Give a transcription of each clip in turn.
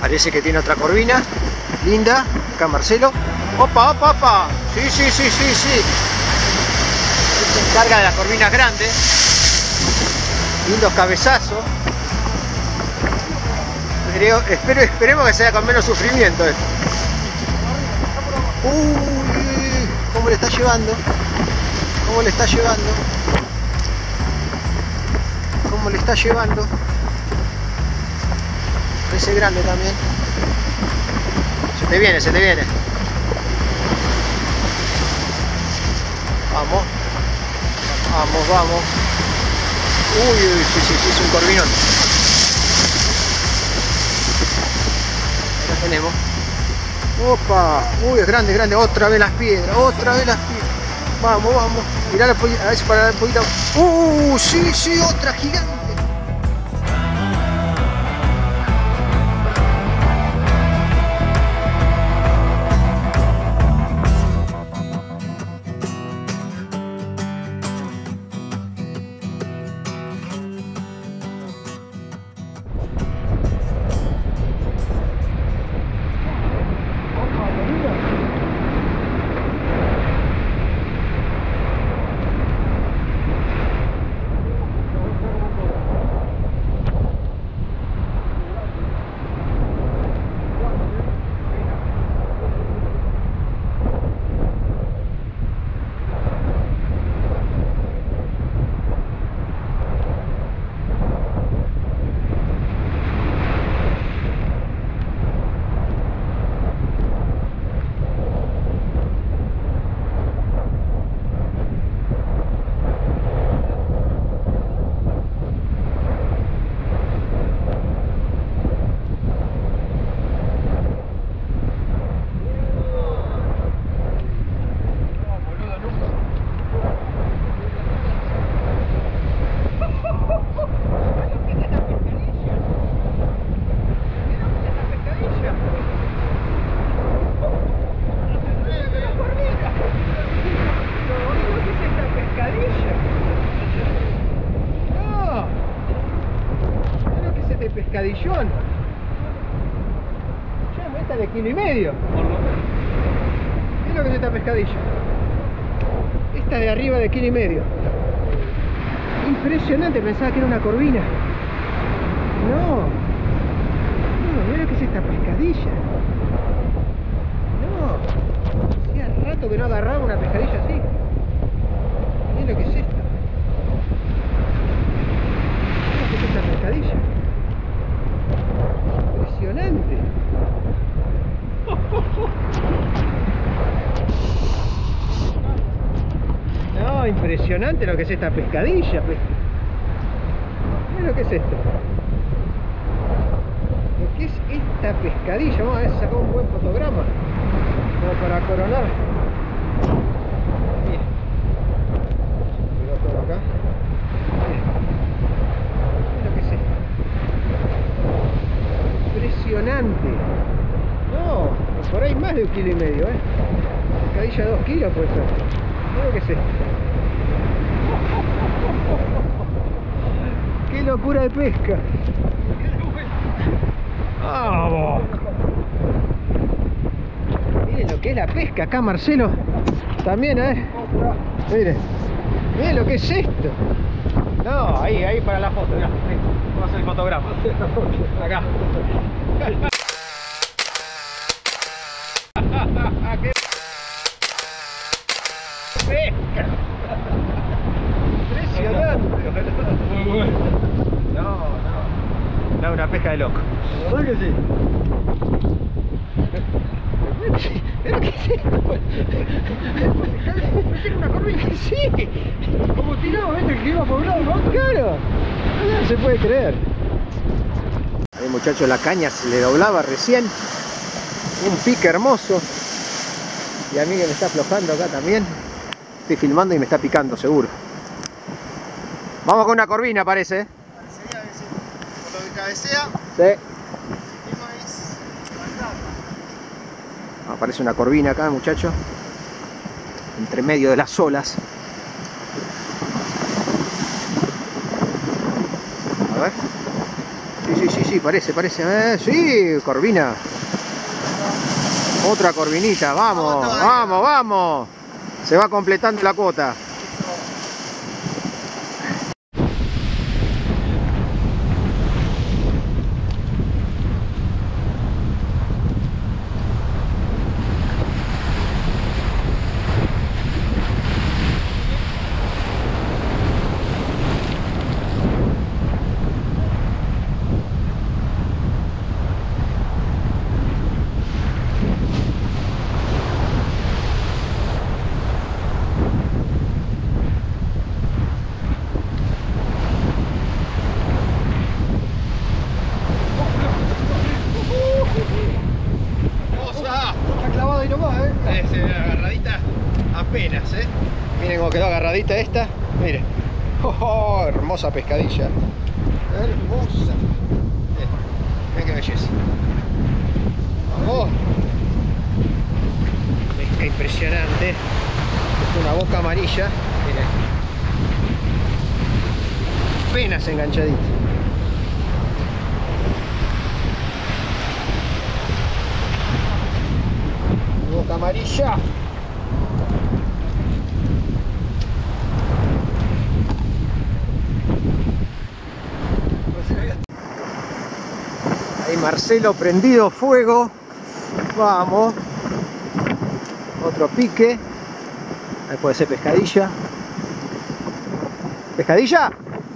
Parece que tiene otra corvina. Linda. Acá Marcelo. ¡Opa, opa, opa! Sí, sí, sí, sí, sí. Se encarga de las corvinas grandes. Lindos cabezazos. Esperemos que sea con menos sufrimiento esto. Uy, ¿cómo le está llevando? ¿Cómo le está llevando? ¿Cómo le está llevando? Parece grande también. Se te viene, se te viene. Vamos. Vamos, vamos. Uy, sí, sí, sí, es un corvinón. Ahí lo tenemos. Opa. Uy, es grande, grande. Otra vez las piedras, otra vez las piedras. Vamos, vamos. Mirá a ver si para un poquito. Sí, sí, otra gigante. Pescadillón. Ya, esta de 1,5 kilos. ¿Qué es lo que es esta pescadilla? Esta de arriba de 1,5 kilos. Impresionante, pensaba que era una corvina. No. No, mira lo que es esta pescadilla. No. Hacía rato que no agarraba una pescadilla así. Mira lo que es esto. Mira lo que es esta pescadilla. Impresionante. No, impresionante lo que es esta pescadilla. Mira lo que es esto. Lo que es esta pescadilla. Vamos a ver si sacamos un buen fotograma como para coronar. Mira. Mira todo acá. Mira lo que es esto. Impresionante. No, por ahí más de 1,5 kilos, pescadilla de 2 kilos puede ser. Mira lo que es esto. Qué locura de pesca. Vamos. Miren lo que es la pesca acá, Marcelo. También, miren. Miren lo que es esto. No, ahí para la foto, mirá. Vamos a hacer el fotograma. Acá. ¡Qué pesca! Impresionante. Muy bueno. No, una pesca de loco. ¿Verdad que sí? ¿Pero qué es esto? ¿Es una corvina? Sí. Como tirado, ¿viste? Que iba por un lado, ¿no? Claro. No se puede creer. Ahí, muchachos, la caña se le doblaba recién. Un pique hermoso. Y a mí que me está aflojando acá también. Estoy filmando y me está picando, seguro. Vamos con una corvina, parece. Parecería que sí. Por lo que cabecea. Sí. No es levantar. Aparece una corvina acá, muchachos. Entre medio de las olas. A ver. Sí, parece. Sí, corvina. Otra corvinita, vamos. Se va completando la cuota. Agarradita apenas, miren cómo quedó agarradita esta. Miren, hermosa pescadilla, hermosa. Miren qué belleza. Pesca impresionante. Una boca amarilla, miren, apenas enganchadita. Boca amarilla. Ahí Marcelo prendido fuego. Vamos. Otro pique. Ahí puede ser pescadilla. ¿Pescadilla?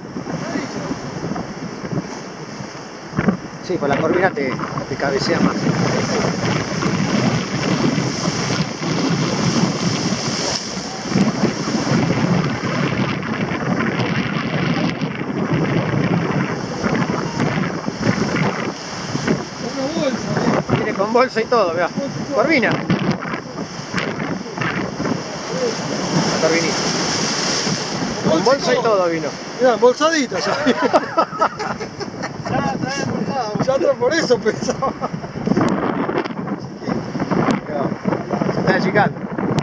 Sí, por la corvina te cabecea más. Con bolsa y todo, vea. Corvina. Corvinita. Con bolsa y todo vino. Mira, embolsadita ya. Ya por eso pensaba. Se está achicando.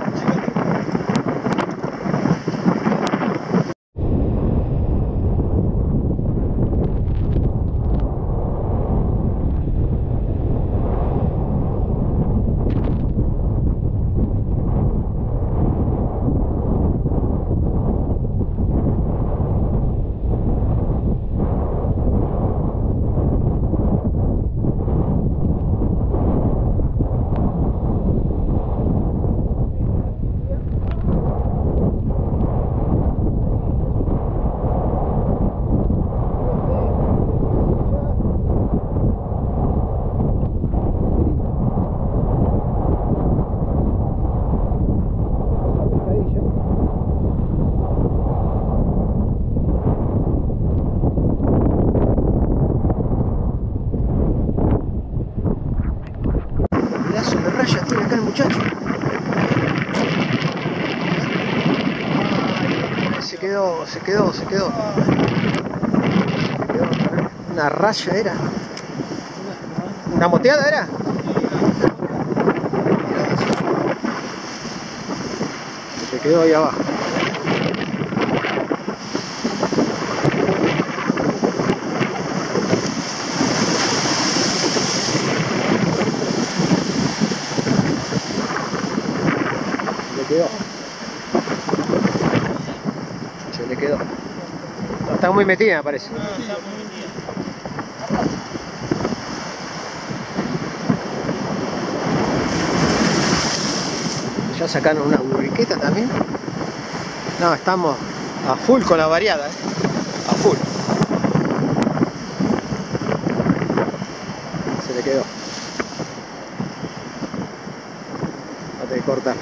Tiene acá el muchacho. Se quedó. Una raya era. ¿Una moteada era? Se quedó ahí abajo. Se le quedó. Está muy metida, me parece. Ya sacaron una burriqueta también. No, estamos a full con la variada, a full. Se le quedó. Trate de cortar.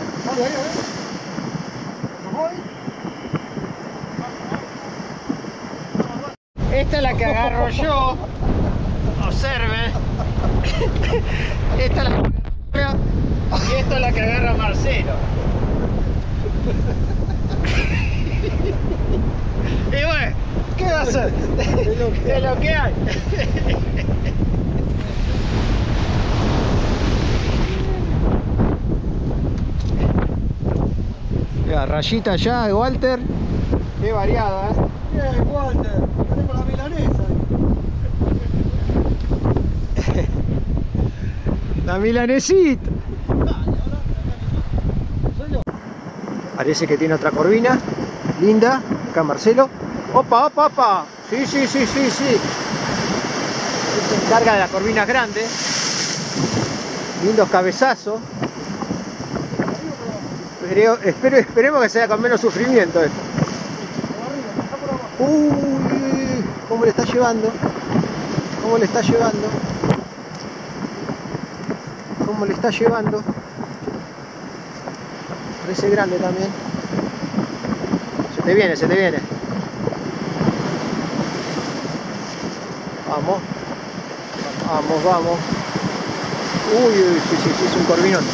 Esta es la que agarro yo. Observen. Esta es la que agarro yo. Y esta es la que agarra Marcelo. Y bueno, ¿qué va a hacer? Es lo que hay. La rayita ya de Walter. Qué variada, Bien, Walter. Tenemos la milanesa. La milanesita. Parece que tiene otra corvina. Linda. Acá Marcelo. Opa, opa, opa. Sí, sí, sí, sí, sí. Se encarga de las corvinas grandes. Lindos cabezazos. Esperemos que sea con menos sufrimiento esto. Uy, ¿cómo le está llevando? ¿Cómo le está llevando? ¿Cómo le está llevando? Parece grande también. Se te viene, se te viene. Vamos. Vamos, vamos. Uy, uy, sí, sí, sí, es un corvinón.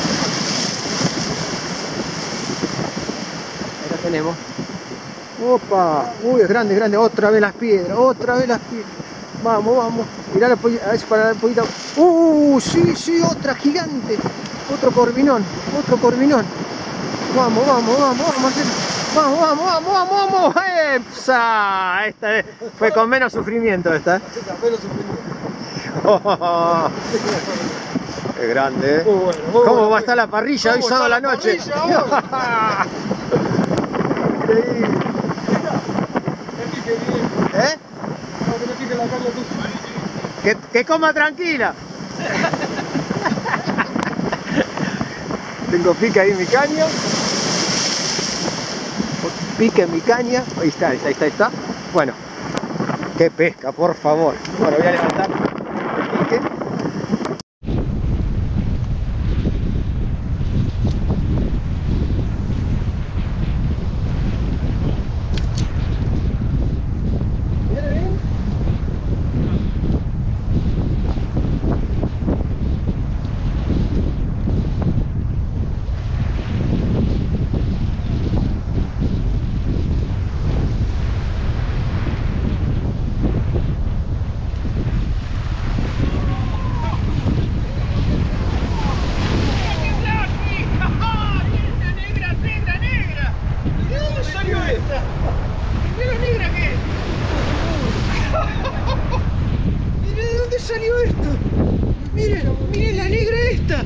Ahí la tenemos. Opa, uy, es grande, grande. Otra vez las piedras, otra vez las piedras. Vamos, vamos. Mirá a ver si para un poquito. Sí, sí, otra gigante. Otro corvinón, otro corvinón. Vamos, vamos, vamos, vamos a hacer. Vamos, vamos, vamos, vamos, vamos. ¡Epsa! Esta vez fue con menos sufrimiento esta. Oh, qué grande, ¿eh? Bueno, ¿cómo va a estar la parrilla hoy sábado a la noche? ¿Eh? Que coma tranquila. Tengo pique ahí en mi caña. Pique en mi caña. Ahí está, ahí está, ahí está, ahí está. Bueno, qué pesca, por favor. Bueno, voy a levantar el pique. Salió esto. Miren, miren la negra esta.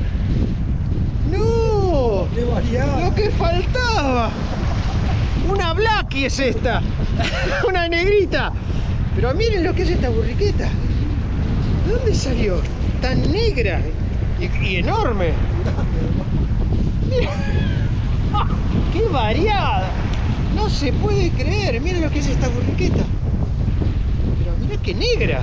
No, lo que faltaba. Una Blackie es esta. Una negrita. Pero miren lo que es esta burriqueta. ¿De dónde salió? Tan negra y enorme. Miren. ¡Qué variada! No se puede creer. Miren lo que es esta burriqueta. Pero mirá qué negra.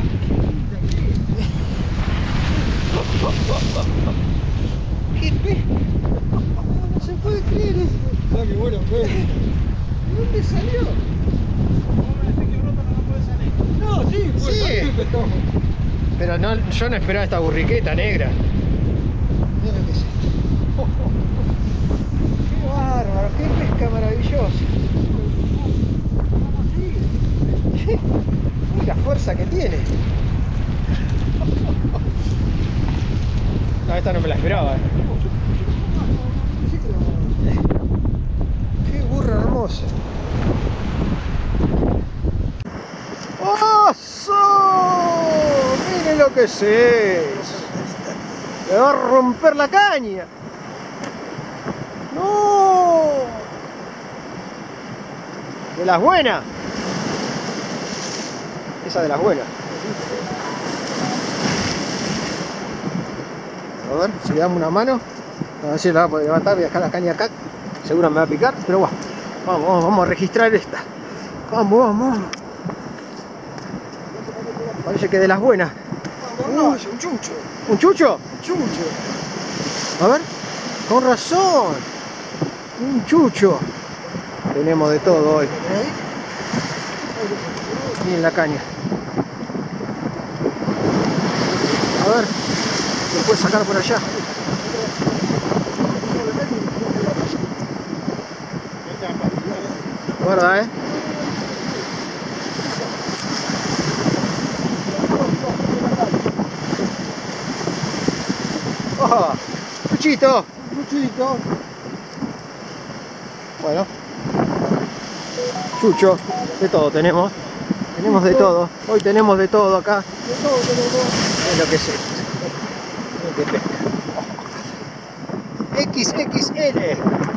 ¿Qué pe? No se puede creer esto. Ah, qué bueno, pues. ¿De dónde salió? No, sí, pues Sí. salir pescado. Pero no, yo no esperaba esta burriqueta negra. Mira lo que es esto. Qué bárbaro, qué pesca maravillosa. Uy, la fuerza que tiene. No, esta no me la esperaba. Qué burra hermosa. ¡Oso! Miren lo que es eso. Me va a romper la caña. ¡No! De las buenas. Esa de las buenas. A ver si le damos una mano. A ver si la va a poder levantar. Voy a dejar la caña acá. Seguro me va a picar, pero bueno. Vamos, vamos a registrar esta. Vamos, vamos. Parece que de las buenas. No, es un chucho. ¿Un chucho? Un chucho. A ver. Con razón. Un chucho. Tenemos de todo hoy. Miren la caña. A ver. ¿Lo puedes sacar por allá? Guarda, ¡Oh! ¡Chuchito! Chuchito. Bueno. Chucho. De todo tenemos. Tenemos de todo. Hoy tenemos de todo acá. De todo tenemos. Es lo que es esto. Miren qué pesca. XXL.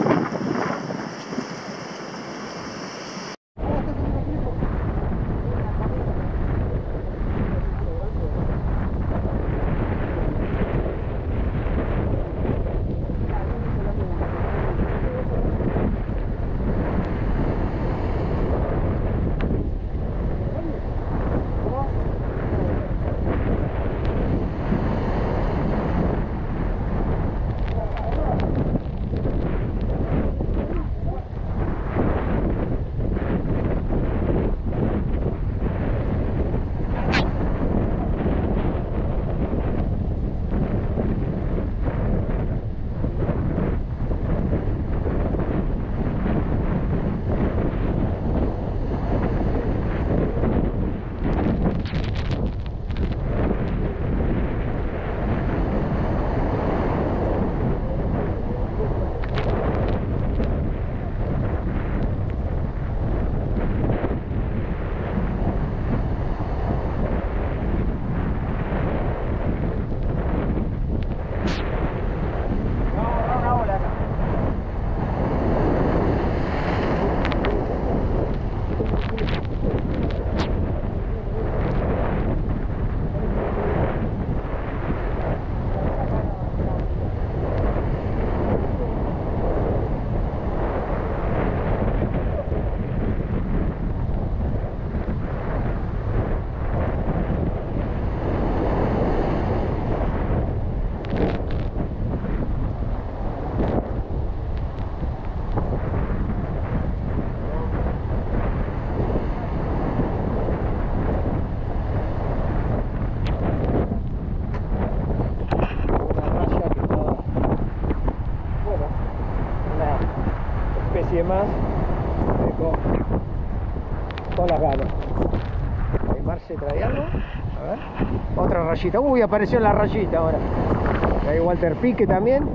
Más con las ganas. Ahí Marce trae algo. A ver. Otra rayita. Uy, apareció la rayita ahora. Ahí Walter Pique también.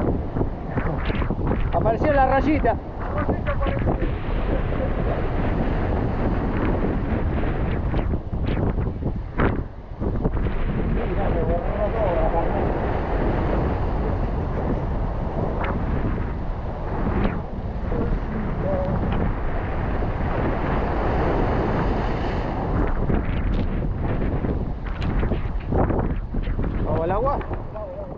Apareció la rayita. Vamos al agua.